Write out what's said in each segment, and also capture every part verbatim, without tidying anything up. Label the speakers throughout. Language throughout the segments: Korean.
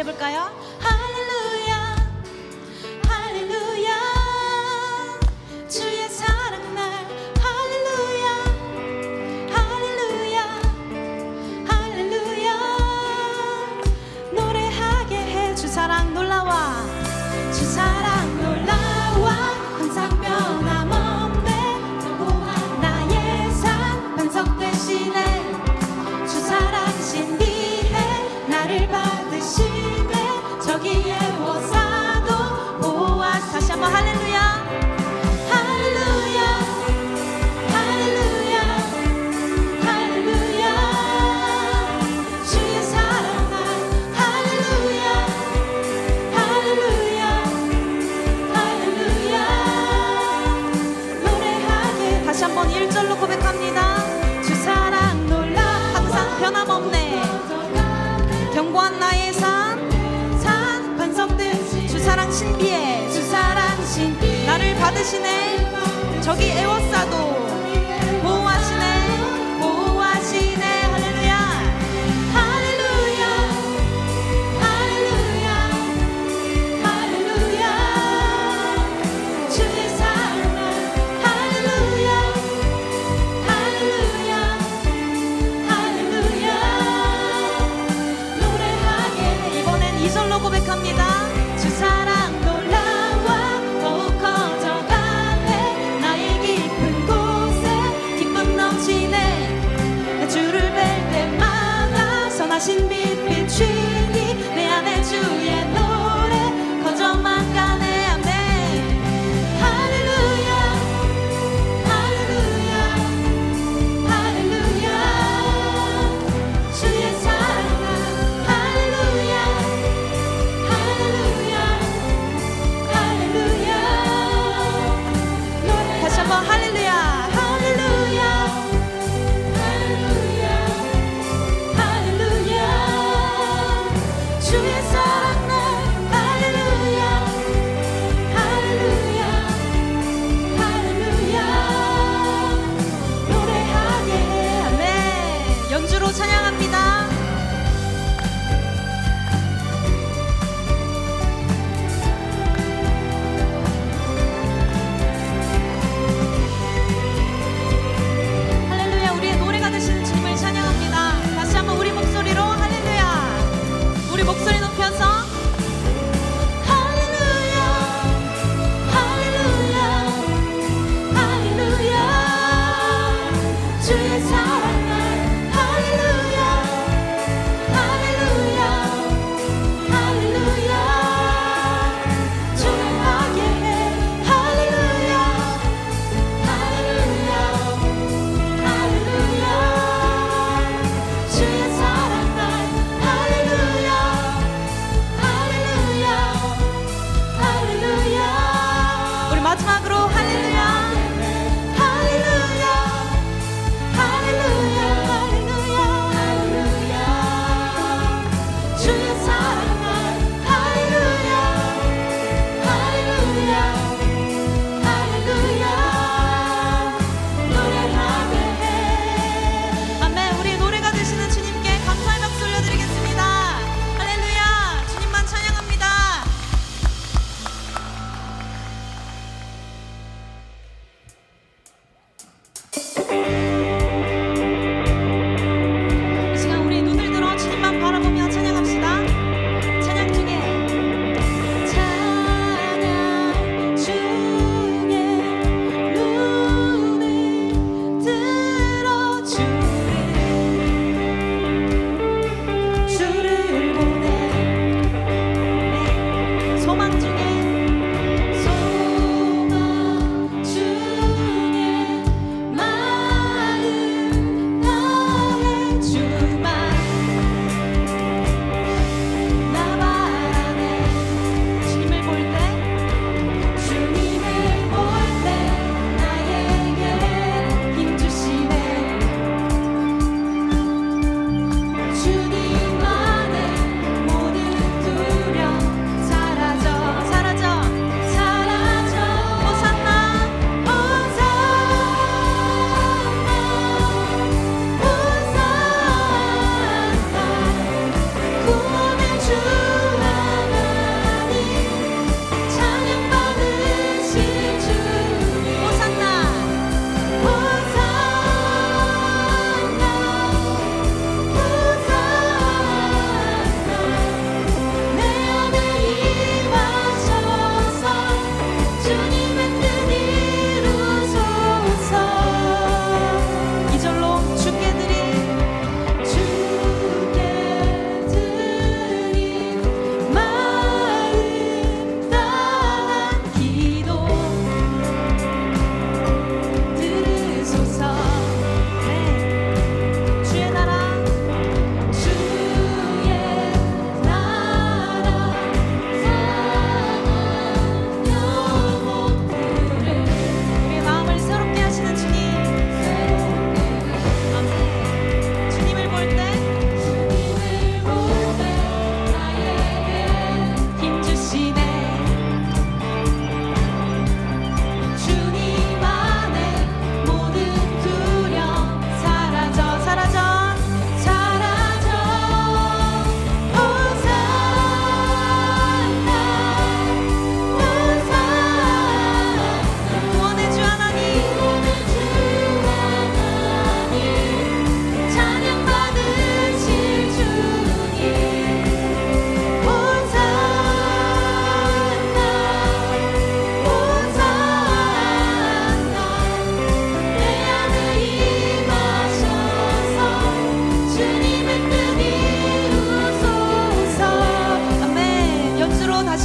Speaker 1: 해볼까요? 할렐루야 할렐루야 주의 사랑 날 할렐루야 할렐루야 할렐루야 노래하게 해. 주 사랑 놀라와 주 사랑 놀라와 항상 변함없네 무고한 나의 삶 반석 되시네 주 사랑 신비해 나를 받으시네 저기에 오사도 보아. 다시 한번 할렐루야 할렐루야 할렐루야 할렐루야 주의 사랑 날 할렐루야 할렐루야 할렐루야 노래하게. 다시 한번 일 절로 고백합니다. 주 사랑 놀라 항상 변함없네 견고한 나의 삶 산 반석된 주 사랑 신비해 주 사랑 신비 나를 받으시네 저기 애워싸도 보호하시네 보호하시네 할렐루야 할렐루야 할렐루야 할렐루야 주의 사랑 할렐루야 할렐루야 할렐루야 노래하게. 이번엔 이 절로 고백합니다. 주 사랑 놀라와 더욱 커져가네 나의 깊은 곳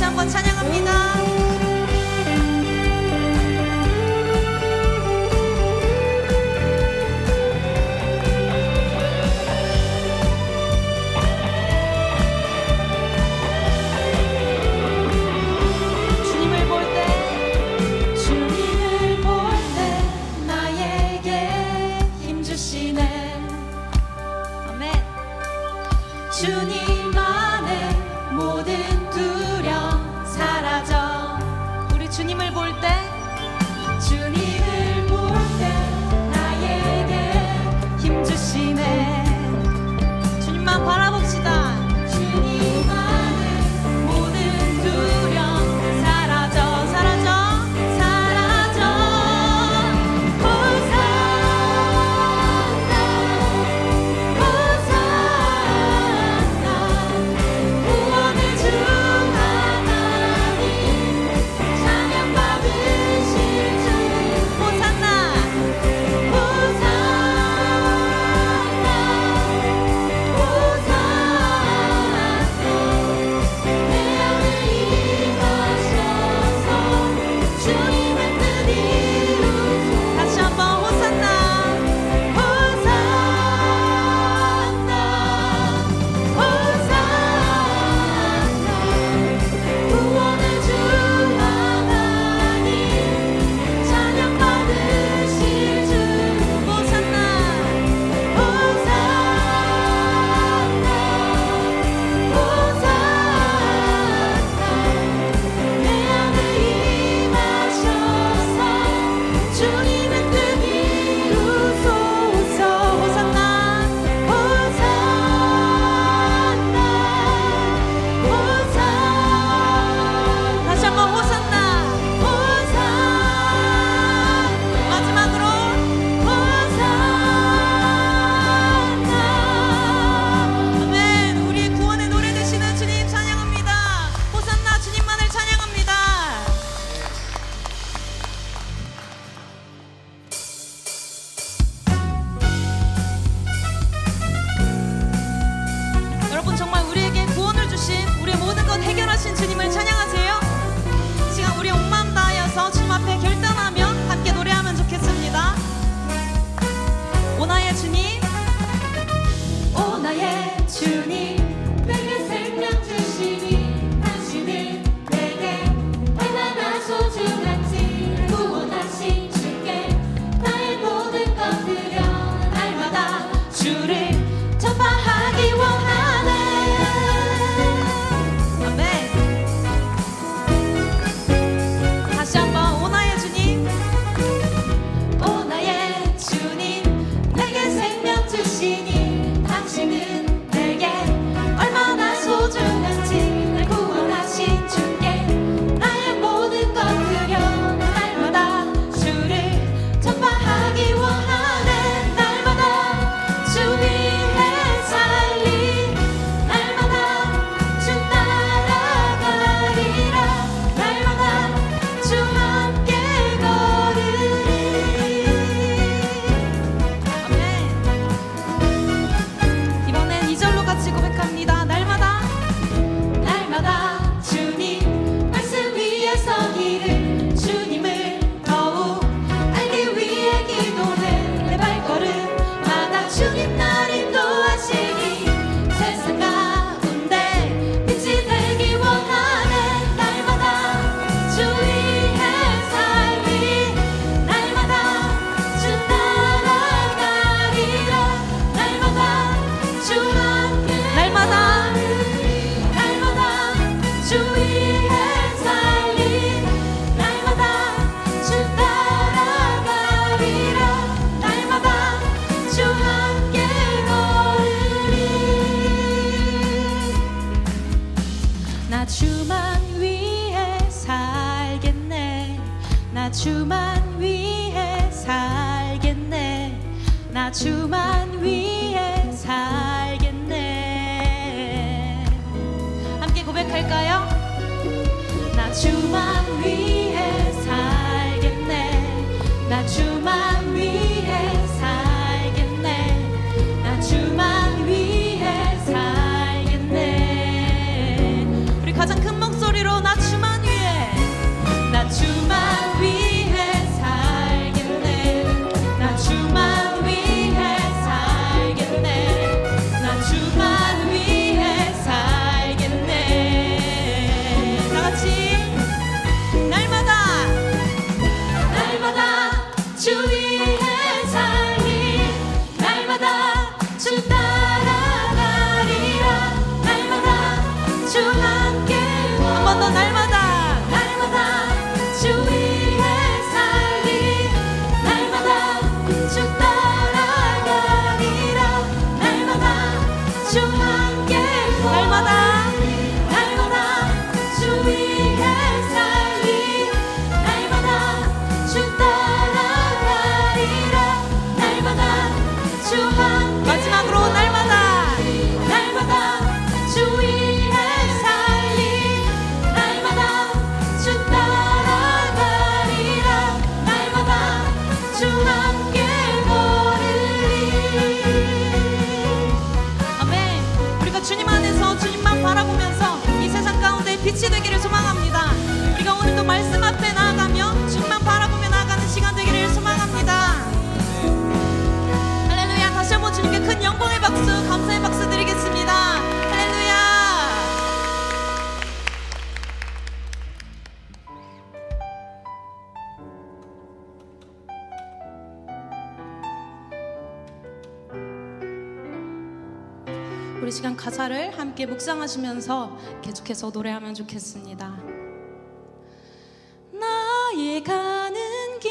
Speaker 1: 한번 찬양합니다.
Speaker 2: 주님 안에 모든 두려움 사라져.
Speaker 1: 우리 주님을 볼 때
Speaker 2: 주님을 볼 때 나에게 힘 주시네.
Speaker 1: 주님만 바라봅시다.
Speaker 2: 주님 안에 모든 두려움 사라져 사라져 사라져. 호산나 호산나 구원을 주 하나님 찬양 받으실 주.
Speaker 1: 호산나
Speaker 2: 호산나 호산나 내 안에 임하셔서 주님의 뜻 이루소.
Speaker 1: 다시 한번 호산나
Speaker 2: 호산나 호산나 구원을 주 하나님 찬양 받으실 주.
Speaker 1: 호산나
Speaker 2: 호산나 호산나 내 안에 임하셔서 주님의 뜻 이루소서.
Speaker 1: 호산나
Speaker 2: 호산나 호산나
Speaker 1: 다시 한번 호산나
Speaker 2: 호산나
Speaker 1: 마지막으로
Speaker 2: 호산나.
Speaker 1: 아멘. 우리의 구원의 노래 되시는 주님 찬양합니다. 호산나 주님만을 찬양합니다. 여러분 정말 우리에게 구원을 주신 우리의 모든 것 해결하신 주님을 찬양하세요. 이 시간 우리 온 마음 다하여서 주님 앞에 결단하며 함께 노래하면 좋겠습니다. 오 나의 주님
Speaker 2: 오 나의 주님 내게 생명 주시니 당신은 내게 얼마나 소중한지 구원하신 주께 나의 모든 것 드려 날마다 주를 전파하기 원하네.
Speaker 1: 아멘. 다시 한번 오 나의 주님
Speaker 2: 오 나의 주님 내게 생명 주시니 당신은 내게 얼마나 소중한지 날 구원하신 주께 나의 모든 것 드려 날마다 주를 전파하기 원하네. 날마다 주 위에 살리 날마다 주 따라가리라. 날마다 주 함께 걸으리.
Speaker 1: 아멘. 이번엔 이 절로 같이 고백합니다. 날마다
Speaker 2: 날마다 주님 말씀 위에 서기를 주님을 더욱 알기 위해 기도해. 내 발걸음마다 주님 날 인도하시니 세상 가운데 빛이 되기 원하네. 날마다 주 위에 살리 날마다 주 따라가리라. 날마다 주 함께
Speaker 1: 날마다
Speaker 2: 날마다 주 위에 살리 날마다 주 따라가리라. 날마다 주 함께 걸으리.
Speaker 1: 나 주만 위해 살겠네. 나 주만 위해 살겠네. 나 주만 위해 살겠네. 함께 고백할까요? 나 주만 위해 살겠네. 나 주만 위해 살겠네. 나 주만 위해 살겠네. 우리 가장 큰 목소리로 나 더 날마다
Speaker 2: 날마다 주 위에 살리 날마다 주 따라가리라 날마다 주 함께
Speaker 1: 날마다
Speaker 2: 날마다 주 위에 살리 날마다 주 따라가리라 날마다 주 함께
Speaker 1: 마지막으로 날마다
Speaker 2: 날마다 주 위에 살리 날마다 주 따라가리라 날마다 주 함께 걸으리
Speaker 1: 아멘. 우리가 주님 안에서 주님만 바라보면서 이 세상 가운데 빛이 되기를 소망합니다. 우리가 오늘도 말씀 앞에 나아가며 주님만 바라보며 나아가는 시간 되기를 소망합니다. 할렐루야. 다시 한번 주님께 큰 영광의 박수, 감사의 박수 드리겠습니다. 할렐루야. 우리 시간 가사를 함께 묵상하시면서 계속해서 노래하면 좋겠습니다. 나의 가는 길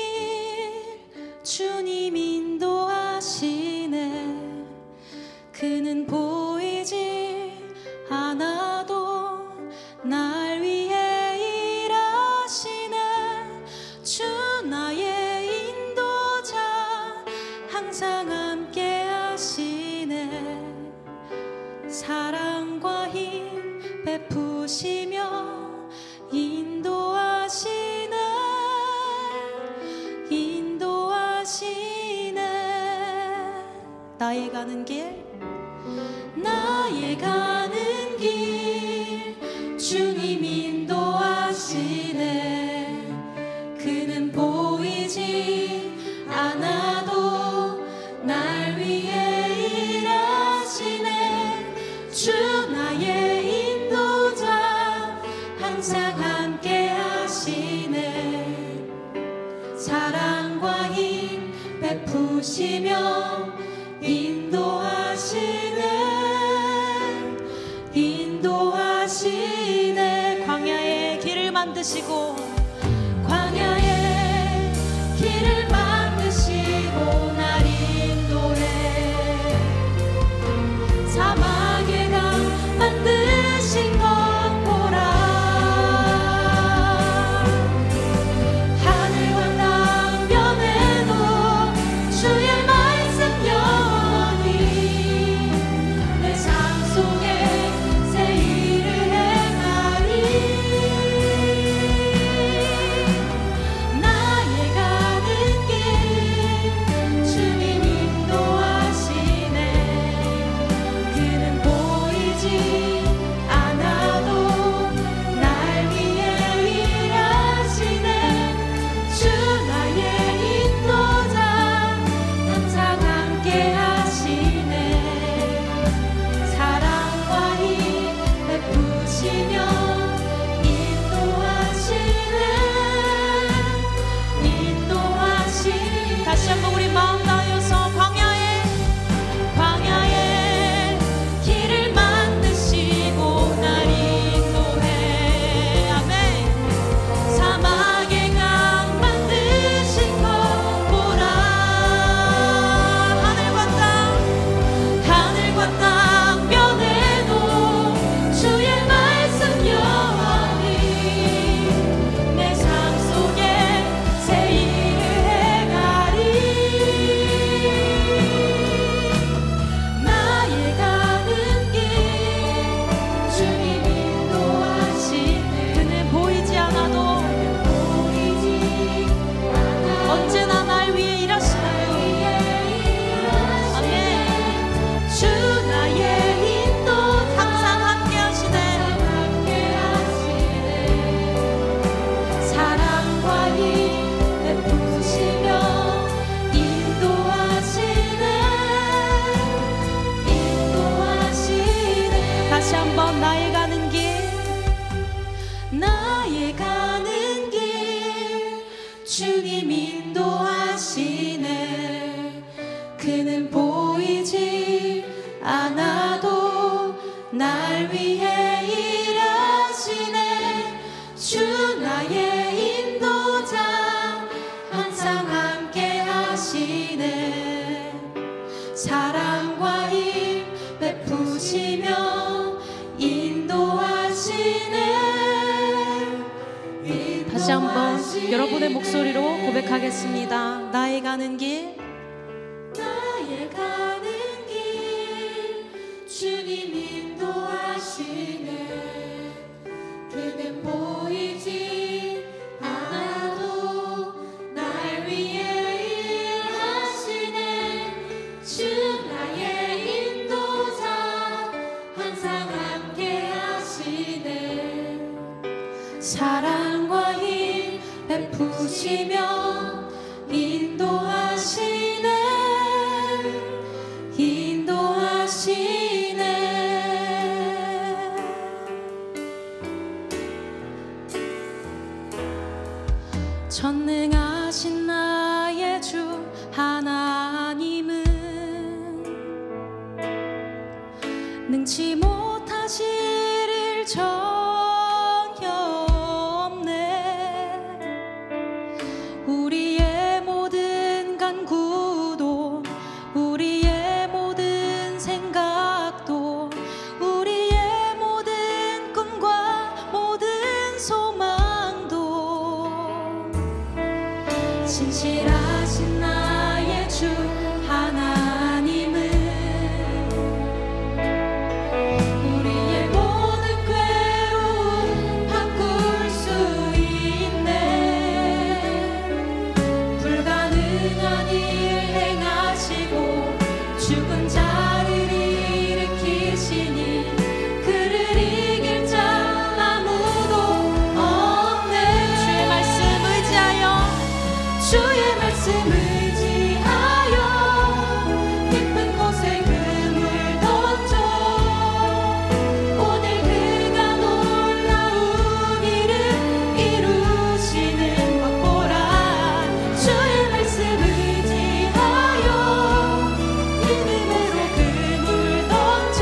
Speaker 1: 주님 인도하시네 그는 보이지 않아도 날 위해 일하시네 주 나의 인도자 항상 함께 하시네 사랑과 힘 베푸시며 인도하시네 인도하시네 나의 가는 길 나의 가는 길 주님 인도하시네 그는 보이지 않아도 날 위해 일하시네 주 나의 인도자 항상 함께 하시네 사랑과 힘 베푸시며 인도하시네 인도하시네 광야의 길을 만드시고 광야의 길을 만드시고 날 인도해 사막의 강 만드신 것 보라 하늘과 땅변에도 주의 말씀 영원히 내 삶 속에 새 일을 행하리 나의 가는 길 주님 인도하시네 그는 보이지 않아도 날 위해 일하시네 주 나의 인도자 항상 함께 하시네 사랑과 힘 베푸시며 인도하시네 인도하시네 다시 한번 우리 마음 다하여서 광야에 광야에 길을 만드시고 날 인도해 아멘 사막의 강 만드신 것 보라 하늘과 땅 하늘과 땅변에도 주의 말씀 영원히 내 삶 속에 새 일을 행하리 나의 가는 길 주님 인도하시네 그는 보이지 않아도 보이지 않아도 언제나 날 위해 일하시나요 아멘 주 나의 인도 항상 함께 하시네 사랑과 힘 베푸시며 인도하시네 인도하시네 다시 한번 나의 가는 길 나의 가는 길 주님 인도하시네 그는 보이지 않아도 날 위해 일하시네 다시 한번 여러분의 목소리로 고백하겠습니다. 나의 가는 길,
Speaker 2: 나의 가는 길 주님 인도하시네. 그는 보이지 않아도 날 위해 일하시네. 주 나의 인도자 항상 함께 하시네. 사랑과 힘 베푸시며 인도하시네. 인도하시네. 전능하신 나의 주 하나님은 능치 못하실 일 전혀 없네. 우리의 모든 간구도 우리의 모든 생각도 우리의 모든 꿈과 모든 소망도 진실하신 나의 주 하나님은 우리의 모든 괴로움 바꿀 수 있네. 불가능한 일 행하시고 죽은 자를 일으키시니 그를 이길 자 아무도 없네. 주의 말씀 의지하여 주의 말씀 의지하여 깊은 곳에 그물 던져 오늘 그가 놀라운 일을 이루시는 것 보라. 주의 말씀 의지하여 믿음으로 그물 던져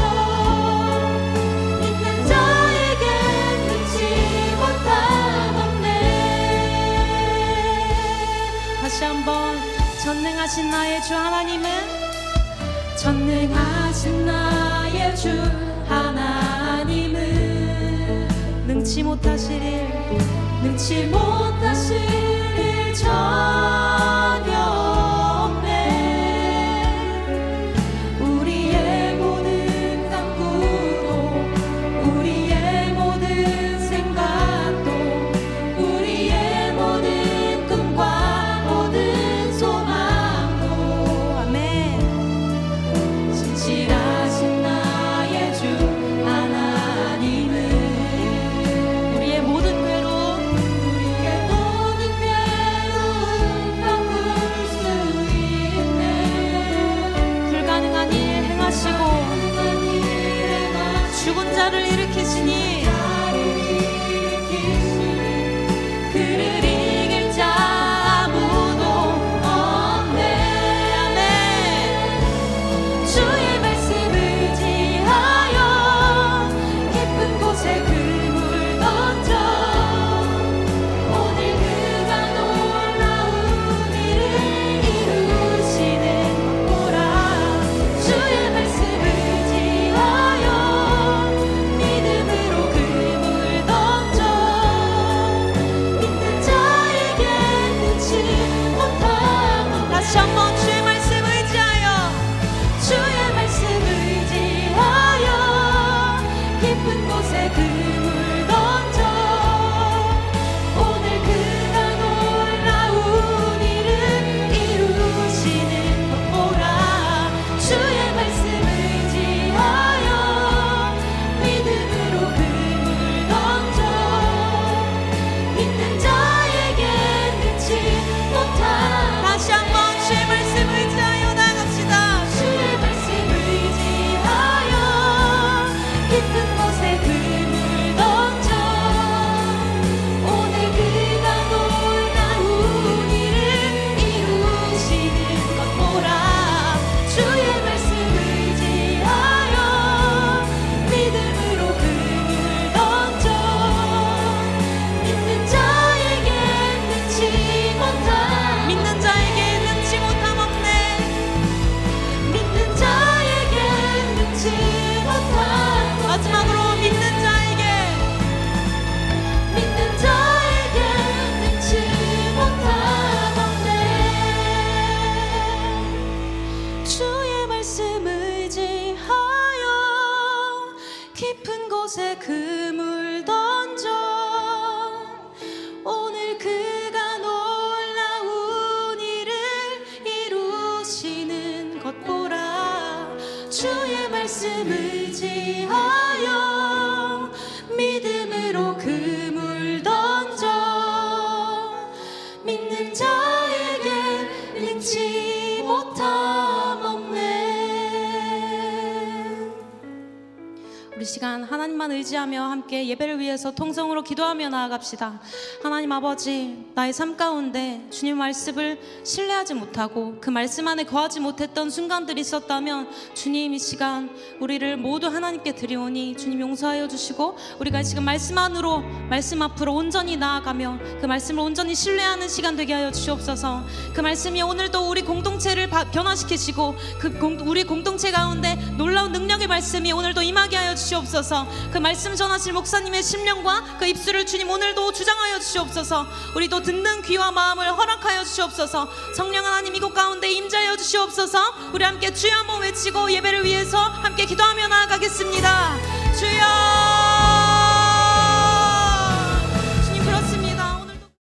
Speaker 2: 믿는 자에게 능치 못함 없네.
Speaker 1: 다시 한번 전능하신 나의 주 하나님은
Speaker 2: 전능하신 나의 주 하나님은
Speaker 1: 능치 못하실 일
Speaker 2: 능치 못하실 일 전혀 없네. 우리의 모든 간구도 우리의 모든 생각도 우리의 모든 꿈과 모든 소망도
Speaker 1: 아멘.
Speaker 2: 진실하신 나의 주 하나님은
Speaker 1: 우리의 모든 괴로움
Speaker 2: 우리의 모든 괴로움 말씀 의지하여 믿음으로 그물 던져 믿는 자에게 능치 못함 없네.
Speaker 1: 우리 시간 하나님만 의지하며 함께 예배를 위해서 통성으로 기도하며 나아갑시다. 하나님 아버지, 나의 삶 가운데 주님 말씀을 신뢰하지 못하고 그 말씀 안에 거하지 못했던 순간들이 있었다면 주님 이 시간 우리를 모두 하나님께 드리오니 주님 용서하여 주시고 우리가 지금 말씀 안으로 말씀 앞으로 온전히 나아가며 그 말씀을 온전히 신뢰하는 시간 되게 하여 주시옵소서. 그 말씀이 오늘도 우리 공동체를 변화시키시고 그 공, 우리 공동체 가운데 놀라운 능력의 말씀이 오늘도 임하게 하여 주시옵소서. 그 말씀 전하실 목사님의 심령과 그 입술을 주님 오늘도 주장하여 주시옵소서. 우리도 듣는 귀와 마음을 허락하여 주시옵소서. 성령 하나님 이곳 가운데 임재하여 주시옵소서. 우리 함께 주여 한번 외치고 예배를 위해서 함께 기도하며 나아가겠습니다. 주여